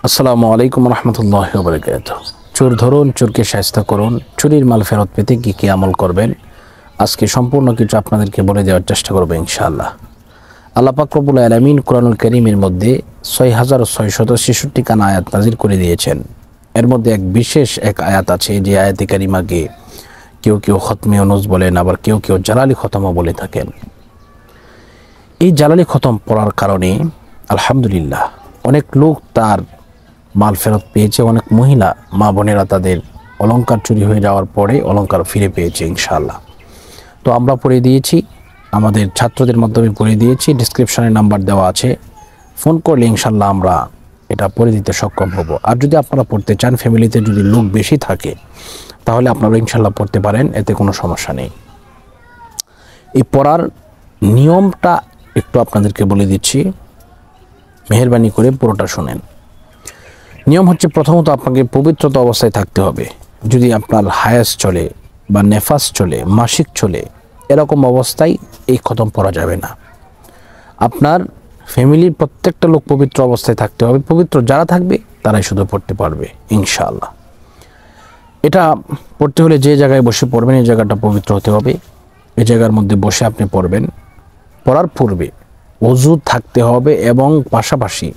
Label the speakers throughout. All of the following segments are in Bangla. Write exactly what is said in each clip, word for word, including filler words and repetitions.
Speaker 1: আসসালামু আলাইকুম রহমতুল্লাহি ওয়া বারাকাতুহু। চোর ধরুন, চোরকে শায়েস্তা করুন। চুরির মাল ফেরত পেতে কী কী আমল করবেন আজকে সম্পূর্ণ কিছু আপনাদেরকে বলে দেওয়ার চেষ্টা করবো ইনশাআল্লাহ। আল্লাহ পাক রব্বুল আলামিন কুরআনুল কারীমের মধ্যে ছয় হাজার ছয়শত ছেষট্টি খানা আয়াত নাজিল করে দিয়েছেন। এর মধ্যে এক বিশেষ এক আয়াত আছে, যে আয়াতে কারিমাকে কেউ কেউ খতমে ইউনুস বলেন, আবার কেউ কেউ জালালি খতমও বলে থাকেন। এই জালালি খতম পড়ার কারণে আলহামদুলিল্লাহ অনেক লোক তার মাল ফেরত পেয়েছে। অনেক মহিলা মা বোনেরা তাদের অলংকার চুরি হয়ে যাওয়ার পরে অলংকার ফিরে পেয়েছে ইনশাআল্লাহ। তো আমরা পড়ে দিয়েছি, আমাদের ছাত্রদের মাধ্যমে পড়ে দিয়েছি, ডিসক্রিপশনে নাম্বার দেওয়া আছে, ফোন করলে ইনশাআল্লাহ আমরা এটা পড়ে দিতে সক্ষম হব। আর যদি আপনারা পড়তে চান, ফ্যামিলিতে যদি লোক বেশি থাকে, তাহলে আপনারা ইনশাআল্লাহ পড়তে পারেন, এতে কোনো সমস্যা নেই। এই পড়ার নিয়মটা একটু আপনাদেরকে বলে দিচ্ছি, মেহেরবানি করে পুরোটা শুনেন। নিয়ম হচ্ছে, প্রথমত আপনাকে পবিত্রতা অবস্থায় থাকতে হবে। যদি আপনার হায়াস চলে বা নেফাস চলে, মাসিক চলে, এরকম অবস্থায় এই খতম পড়া যাবে না। আপনার ফ্যামিলির প্রত্যেকটা লোক পবিত্র অবস্থায় থাকতে হবে। পবিত্র যারা থাকবে তারাই শুধু পড়তে পারবে ইনশাআল্লাহ। এটা পড়তে হলে যে জায়গায় বসে পড়বেন, এই জায়গাটা পবিত্র হতে হবে। এই জায়গার মধ্যে বসে আপনি পড়বেন। পড়ার পূর্বে ওযু থাকতে হবে এবং পাশাপাশি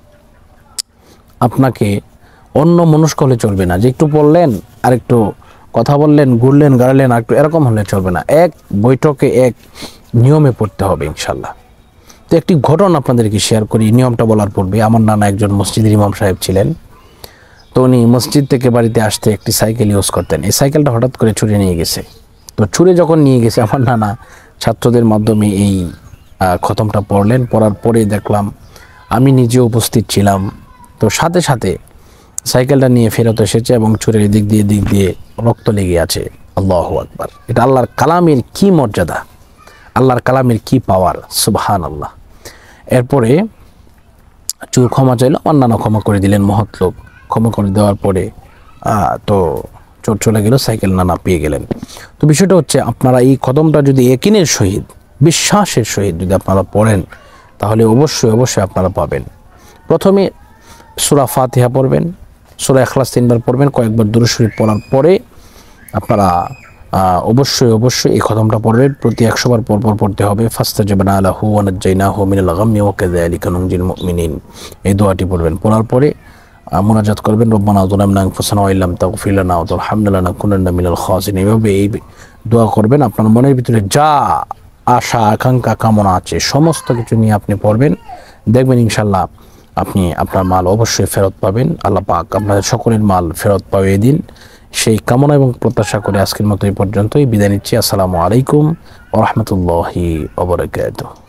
Speaker 1: আপনাকে অন্য মনস্ক হলে চলবে না, যে একটু পড়লেন আর একটু কথা বললেন, ঘুরলেন গাড়লেন আর একটু, এরকম হলে চলবে না। এক বৈঠকে এক নিয়মে পড়তে হবে ইনশাল্লাহ। তো একটি ঘটনা আপনাদেরকে শেয়ার করি নিয়মটা বলার পূর্বে। আমার নানা একজন মসজিদের ইমাম সাহেব ছিলেন। তো উনি মসজিদ থেকে বাড়িতে আসতে একটি সাইকেল ইউজ করতেন। এই সাইকেলটা হঠাৎ করে ছুঁড়ে নিয়ে গেছে। তো ছুঁড়ে যখন নিয়ে গেছে, আমার নানা ছাত্রদের মাধ্যমে এই খতমটা পড়লেন। পড়ার পরে দেখলাম, আমি নিজে উপস্থিত ছিলাম। তো সাথে সাথে সাইকেলটা নিয়ে ফেরত এসেছে এবং চুরের দিক দিয়ে দিক দিয়ে রক্ত লেগে আছে। আল্লাহু আকবার! এটা আল্লাহর কালামের কি মর্যাদা, আল্লাহর কালামের কি পাওয়ার, সুবহানাল্লাহ। এরপরে চুর ক্ষমা চাইল, আমার নানা ক্ষমা করে দিলেন, মহৎ লোক। ক্ষমা করে দেওয়ার পরে তো চোর চলে গেল, সাইকেল নানা পেয়ে গেলেন। তো বিষয়টা হচ্ছে, আপনারা এই খতমটা যদি ইয়াকিনের সহিত, বিশ্বাসের সহিত যদি আপনারা পড়েন, তাহলে অবশ্যই অবশ্যই আপনারা পাবেন। প্রথমে সূরা ফাতিহা পড়বেন, সূরা ইখলাস তিনবার পড়বেন, কয়েকবার দুরূদ শরীফ পড়ার পরে আপনারা অবশ্যই অবশ্যই এই খতমটা পড়বেন। প্রতি একশো বার পর পর পড়তে হবে। ফাস্তাজাবনা লাহু ওয়া নাজ্জাইনাহু মিনাল গাম্মি ওয়া কাযালিকা নুনজিল মুমিনিন, এই দোয়াটি পড়বেন। পড়ার পরে মুনাজাত করবেন, রব্বানা যালামনা আনফুসানা ওয়া ইল্লাম তাগফির লানা ওয়া তারহামনা লানাকুনান্না মিনাল খাসিরিন। এইভাবে এই দোয়া করবেন। আপনার মনের ভিতরে যা আশা আকাঙ্ক্ষা কামনা আছে সমস্ত কিছু নিয়ে আপনি পড়বেন। দেখবেন ইনশাল্লাহ আপনি আপনার মাল অবশ্যই ফেরত পাবেন। আল্লাহ পাক আপনাদের সকলের মাল ফেরত পাওয়া দিন, সেই কামনা এবং প্রত্যাশা করে আজকের মতো এই পর্যন্তই বিদায় নিচ্ছি। আসসালামু আলাইকুম ওয়া রাহমাতুল্লাহি ওয়া বারাকাতুহু।